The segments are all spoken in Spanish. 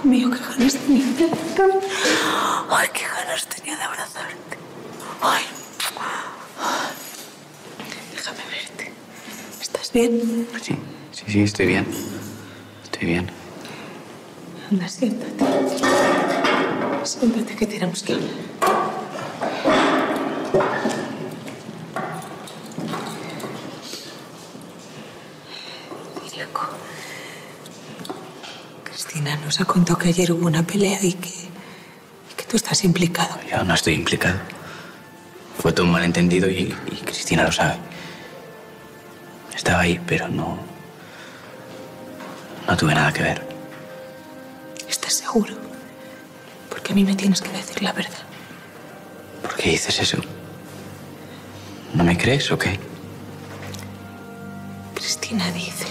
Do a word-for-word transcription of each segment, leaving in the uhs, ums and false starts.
Hijo mío, qué ganas tenía de abrazarte. Ay, qué ganas tenía de abrazarte. Ay. Déjame verte. ¿Estás bien? Sí, sí, sí, estoy bien. Estoy bien. Anda, siéntate. Siéntate que tenemos que hablar. Ciriaco, Cristina nos ha contado que ayer hubo una pelea y que, y que tú estás implicado. Yo no estoy implicado. Fue todo un malentendido y, y Cristina lo sabe. Estaba ahí, pero no... No tuve nada que ver. ¿Estás seguro? Porque a mí me tienes que decir la verdad. ¿Por qué dices eso? ¿No me crees o qué? Cristina dice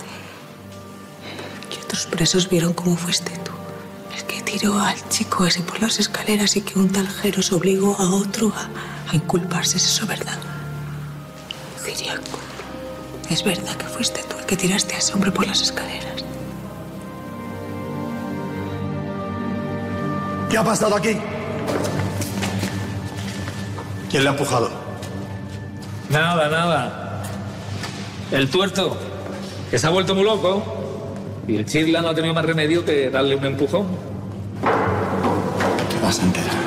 que otros presos vieron cómo fuiste tú el que tiró al chico ese por las escaleras y que un tal Jeros obligó a otro a, a inculparse. ¿Es eso verdad? Ciriaco, ¿es verdad que fuiste tú el que tiraste a ese hombre por las escaleras? ¿Qué ha pasado aquí? ¿Quién le ha empujado? Nada, nada. El tuerto, que se ha vuelto muy loco, y el Chirla no ha tenido más remedio que darle un empujón. Te vas a enterar.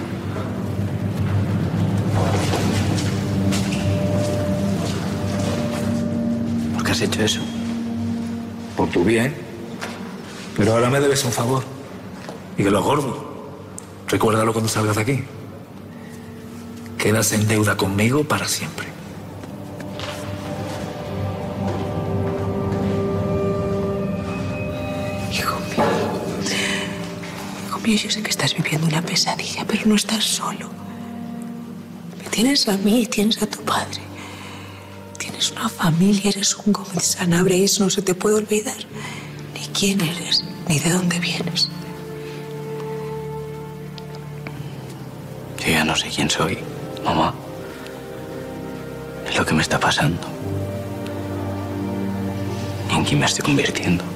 ¿Por qué has hecho eso? Por tu bien. Pero ahora me debes un favor. Y que lo gordo. Recuérdalo cuando salgas de aquí. Quedas en deuda conmigo para siempre. Hijo mío, hijo mío, yo sé que estás viviendo una pesadilla, pero no estás solo. Me tienes a mí y tienes a tu padre. Tienes una familia, eres un Gómez Sanabria y eso no se te puede olvidar. Ni quién eres, ni de dónde vienes. Yo ya no sé quién soy, mamá. Es lo que me está pasando. ¿Y en quién me estoy convirtiendo?